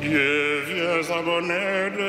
Dieu, viens à mon aide.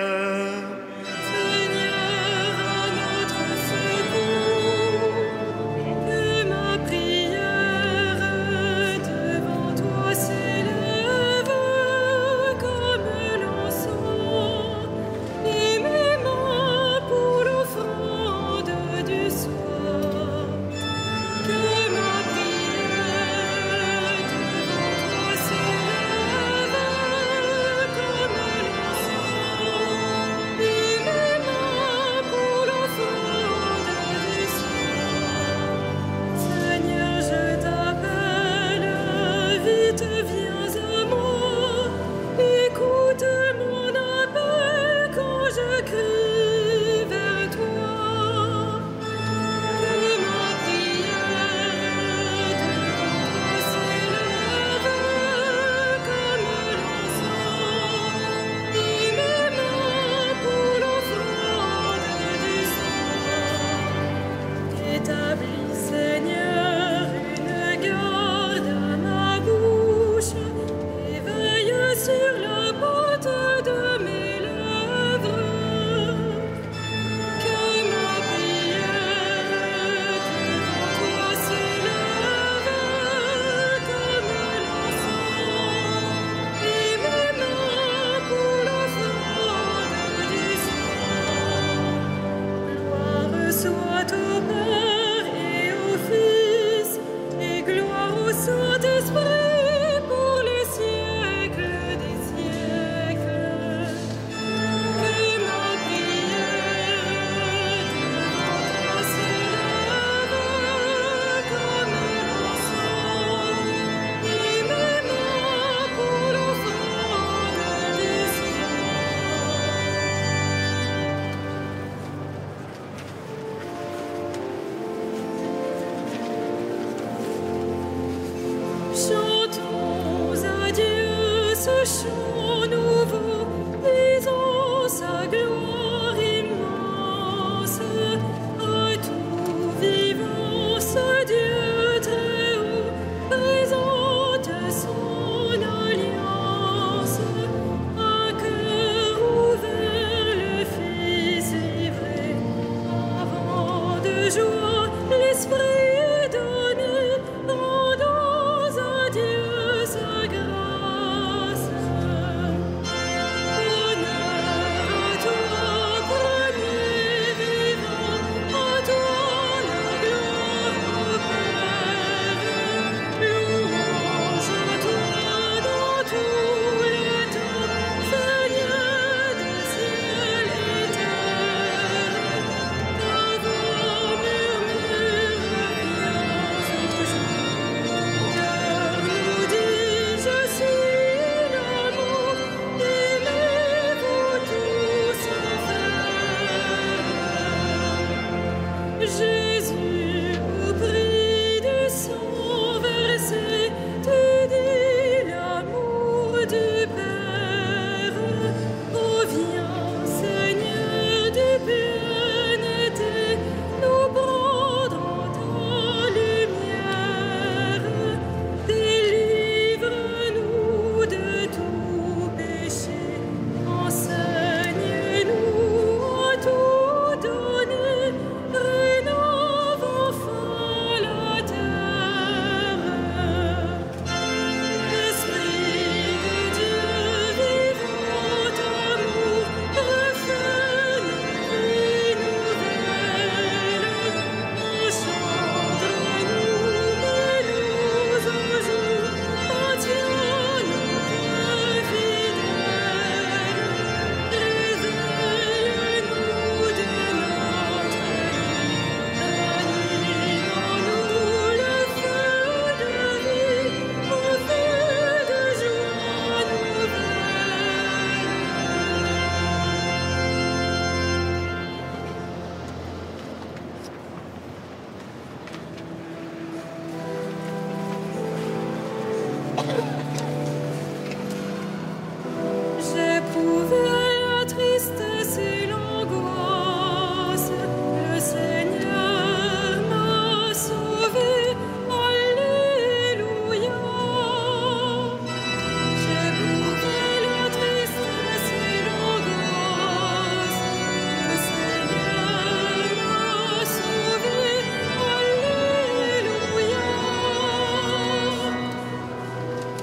Seigneur, à notre secours, que ma prière devant toi s'élève comme l'encens, et mes mains pour l'offrande du soir. Que ma prière devant toi s'élève comme l'encens, et mes mains pour l'offrande du soir. Seigneur, je t'appelle, vite viens à moi, écoute mon appel quand je crie vers toi. Que ma prière devant toi s'élève comme l'encens, et mes mains pour l'offrande du soir. Établis, Seigneur, une garde à ma bouche, et veille sur la porte de mes lèvres. Que ma prière devant toi s'élève comme l'encens, et mes mains pour l'offrande du soir. Gloire soit au Père et au Fils, et gloire au Saint-Esprit pour les siècles des siècles. Que ma prière devant toi s'élève comme l'encens, et mes mains pour l'offrande du soir. Chantons à Dieu ce chant nouveau, disons sa gloire immense. À tout vivant, ce Dieu très haut présente son alliance. Un cœur ouvert, le Fils livré, avant de joie, l'Esprit donné, rendons à Dieu sa grâce.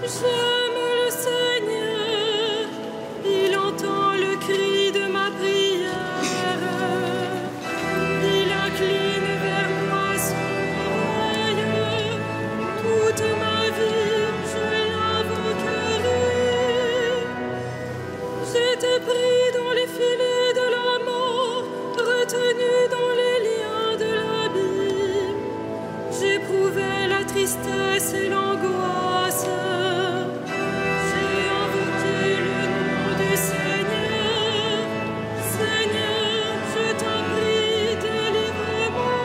J'aime le Seigneur, il entend le cri de ma prière. Il incline vers moi son oreille. Toute ma vie, je l'invoquerai. J'étais pris dans les filets de la mort, retenu dans les liens de l'abîme. J'éprouvais la tristesse et l'angoisse. J'ai invoqué le nom du Seigneur. Seigneur, je t'en prie, délivre-moi.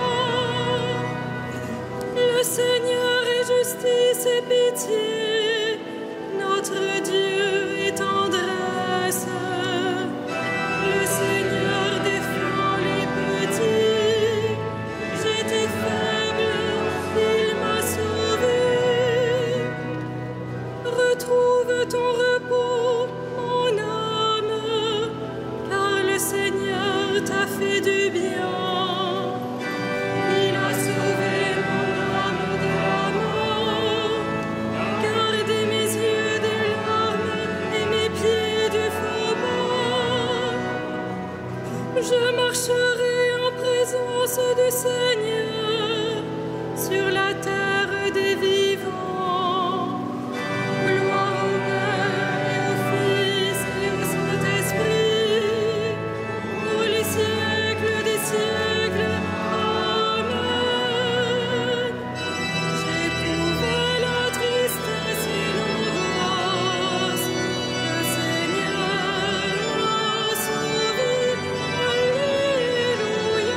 Le Seigneur est justice et pitié. Notre Dieu est tendresse. Le Seigneur défend les petits. J'étais faible, il m'a sauvé. Retrouve ton repos, mon âme, car le Seigneur t'a fait du bien. Il a sauvé mon âme de la mort, gardé mes yeux des larmes et mes pieds du faux bord. Je marcherai en présence du Seigneur sur la terre des vivants. Gloire au Père et au Fils et au Saint-Esprit, pour les siècles des siècles. Amen. J'éprouvais la tristesse et l'angoisse. Le Seigneur m'a sauvé. Alléluia.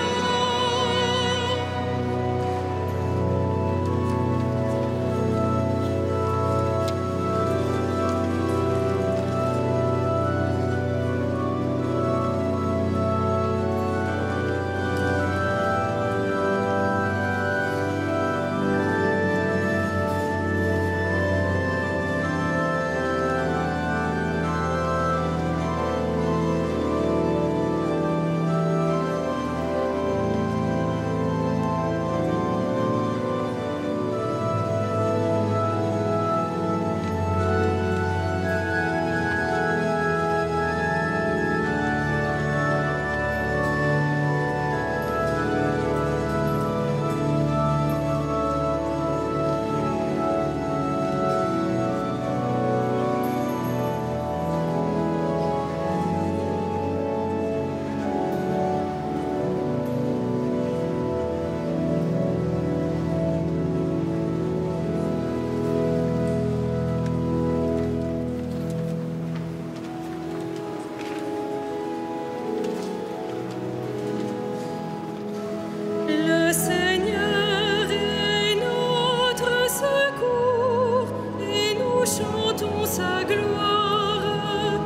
Le Seigneur est notre secours et nous chantons sa gloire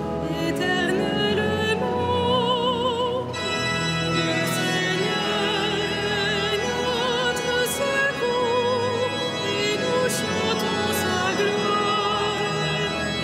éternellement. Le Seigneur est notre secours et nous chantons sa gloire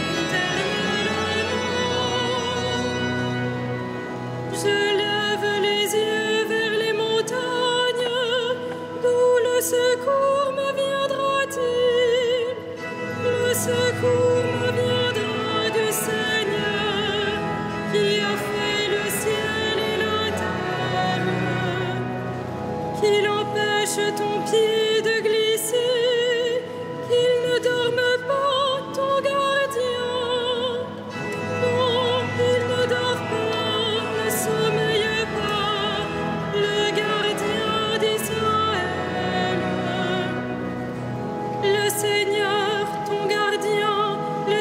éternellement. Je lève les yeux vers les montagnes. D'où le secours me viendra-t-il? Le secours me viendra du Seigneur qui a fait le ciel et la terre. Qu'il empêche ton pied de glisser, qu'il ne dorme pas ton gardien. Non, il ne dort pas, ne sommeille pas, le gardien d'Israël. Le Seigneur, ton gardien,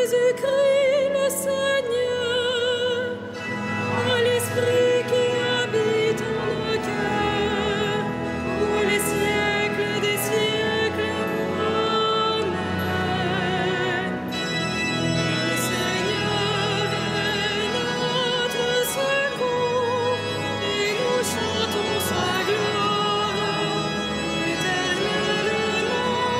Jésus-Christ le Seigneur, à l'Esprit qui habite en nos cœurs, pour les siècles des siècles. Amen. Le Seigneur est notre secours, et nous chantons sa gloire éternellement.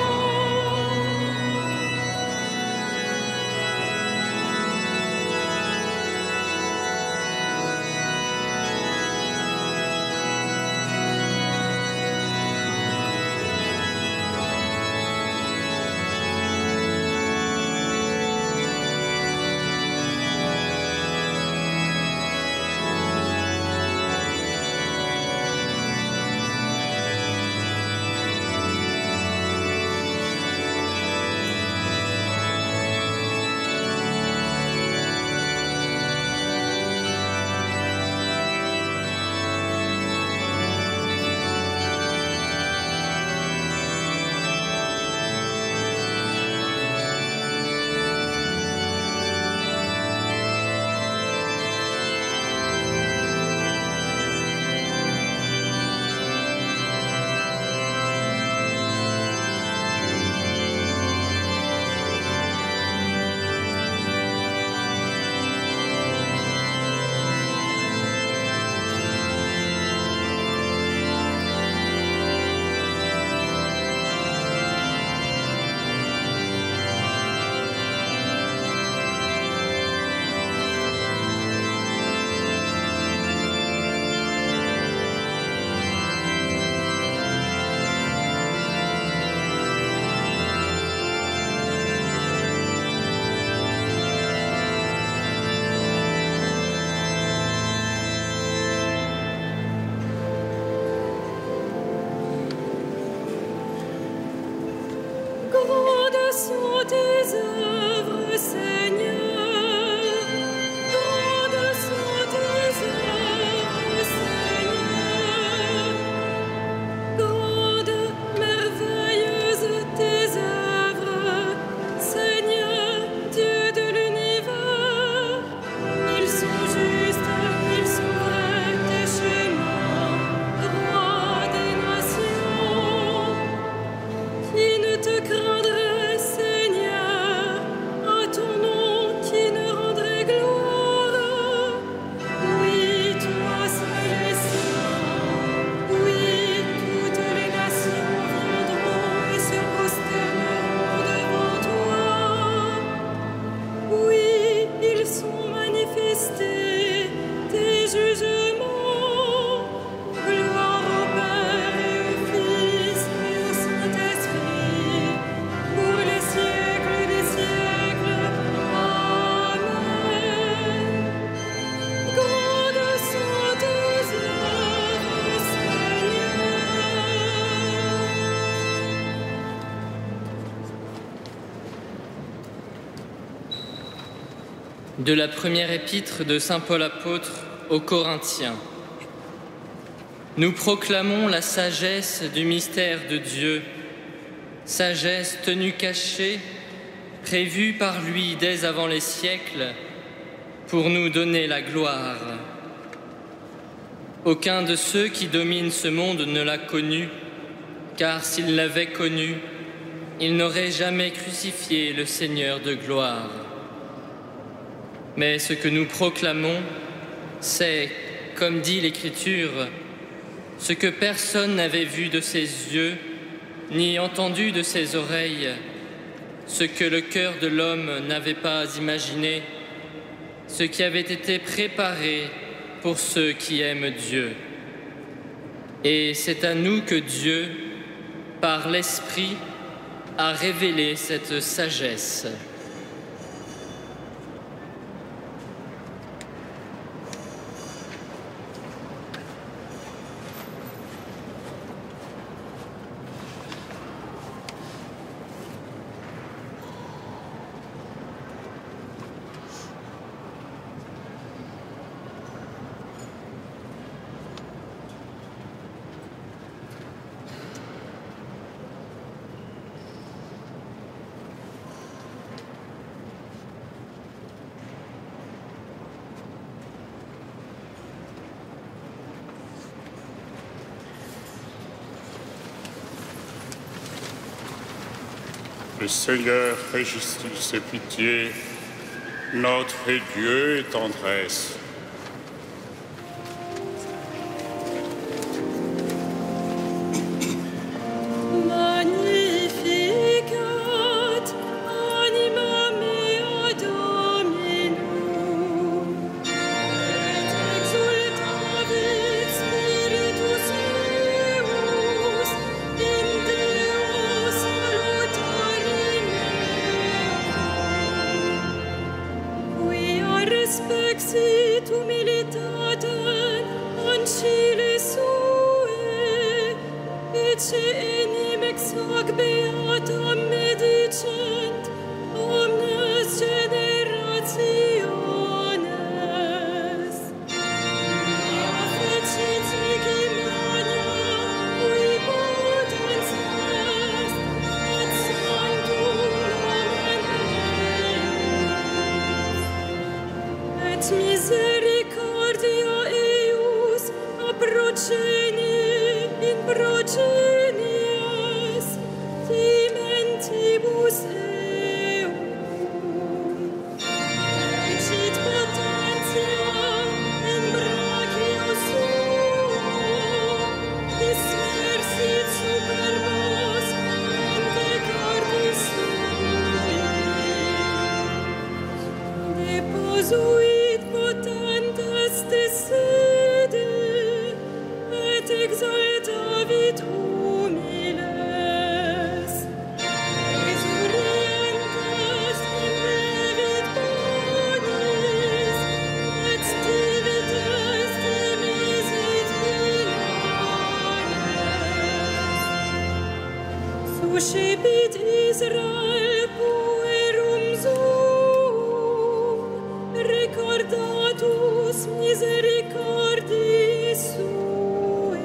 Grandes sont tes œuvres, Seigneur. Grandes sont tes œuvres, Seigneur. Grandes, merveilleuses tes œuvres, Seigneur, Dieu de l'univers. Ils sont justes, ils sont vrais, tes chemins, roi des nations. Qui ne te craindrait, Seigneur, à ton nom qui ne rendrait gloire? Oui, toi seul es saint. Oui, toutes les nations viendront et se prosterneront devant toi. Oui, ils sont manifestés, tes jugements. Gloire au Père et au Fils et au Saint-Esprit, pour les siècles des siècles. Amen. Grandes sont tes œuvres, Seigneur. De la première épître de saint Paul apôtre aux Corinthiens. Nous proclamons la sagesse du mystère de Dieu, sagesse tenue cachée, prévue par lui dès avant les siècles, pour nous donner la gloire. Aucun de ceux qui dominent ce monde ne l'a connu, car s'il l'avait connu, il n'aurait jamais crucifié le Seigneur de gloire. Mais ce que nous proclamons, c'est, comme dit l'Écriture, ce que personne n'avait vu de ses yeux, ni entendu de ses oreilles, ce que le cœur de l'homme n'avait pas imaginé, ce qui avait été préparé pour ceux qui aiment Dieu. Et c'est à nous que Dieu, par l'Esprit, a révélé cette sagesse. Seigneur est justice et pitié, notre Dieu est tendresse. Magnificat anima mea Dominum, et exultavit spiritus meus in Deo salutari meum, quia respexit humilitatem ancile sue, ecce enim ex hoc beatam medicent omnes generationes. Fecit mihi mania, cui potens est, et sanctum nomen eius. Et misericordia eius a procenie in progenies timentibus eum. Ecit potentia in brachio suo, dispersit superbos ante cordis sui. Deposuit potentes de sede, et exaltavit humiles. Exurientes implevit bonis, et stivites dimisit pilanes. Suscipit Israel puerum suum, recordatus misericordii sue.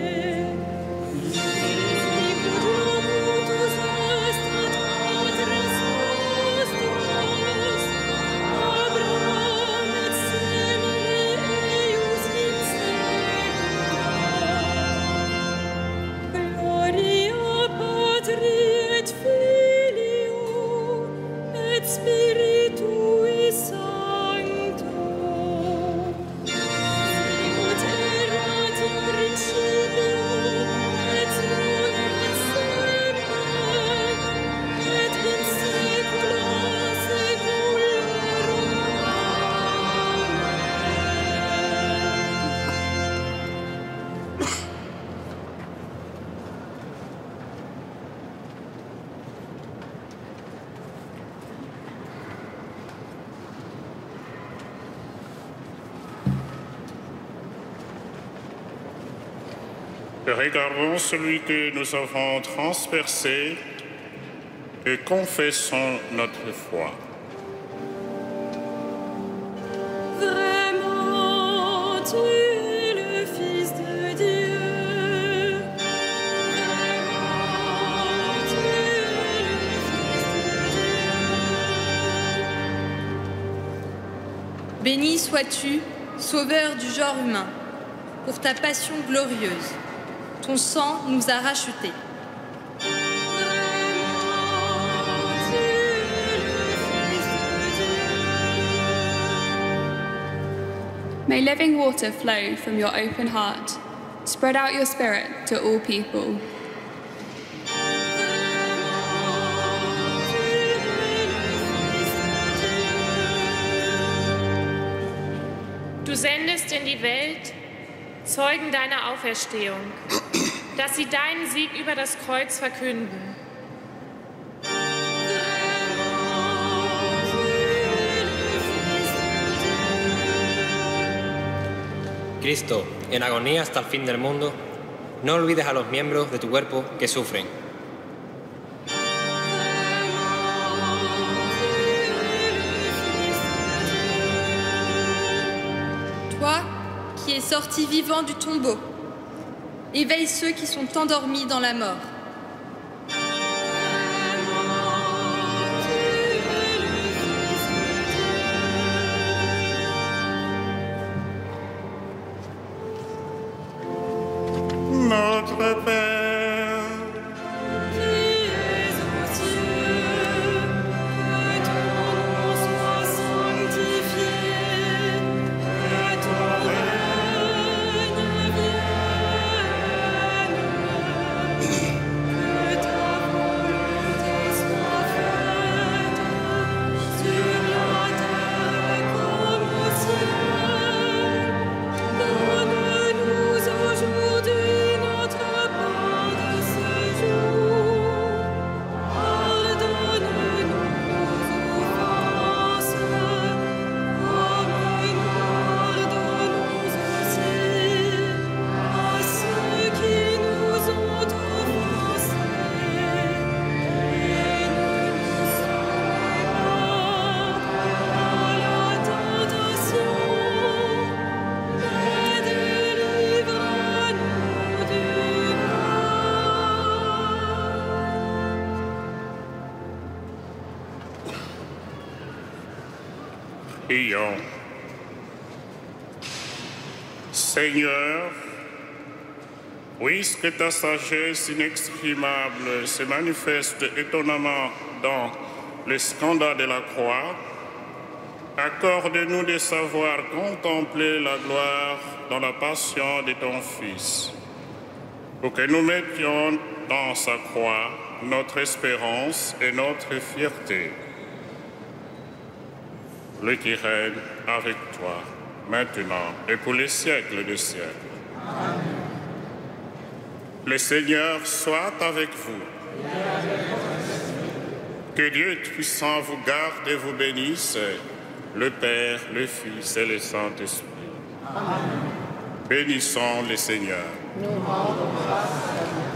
Sicut locutus est ad patres nostros, Abraham et semine eius in secula. Gloria Patri et Filio et Spiritui Sancto. Sicut erat in principio et nunc et semper et in saecula saeculorum. Regardons celui que nous avons transpercé et confessons notre foi. Vraiment, tu es le Fils de Dieu. Vraiment, tu es le Fils de Dieu. Béni sois-tu, Sauveur du genre humain, pour ta passion glorieuse. Ton sang nous a rachetés. May living water flow from your open heart. Spread out your spirit to all people. Du sendest in die Welt Zeugen deiner Auferstehung, dass sie deinen Sieg über das Kreuz verkünden. Cristo, en agonía hasta el fin del mundo, no olvides a los miembros de tu cuerpo que sufren. Toi, qui es sorti vivant du tombeau, éveille ceux qui sont endormis dans la mort. Notre Père, Qui es aux cieux, Prions. Seigneur, puisque ta sagesse inexprimable se manifeste étonnamment dans le scandale de la croix, accorde-nous de savoir contempler la gloire dans la passion de ton Fils, pour que nous mettions dans sa croix notre espérance et notre fierté. Le qui règne avec toi, maintenant et pour les siècles des siècles. Amen. Le Seigneur soit avec vous. Que Dieu Tout-Puissant vous garde et vous bénisse, le Père, le Fils et le Saint-Esprit. Bénissons le Seigneur. Nous rendons grâce à Dieu.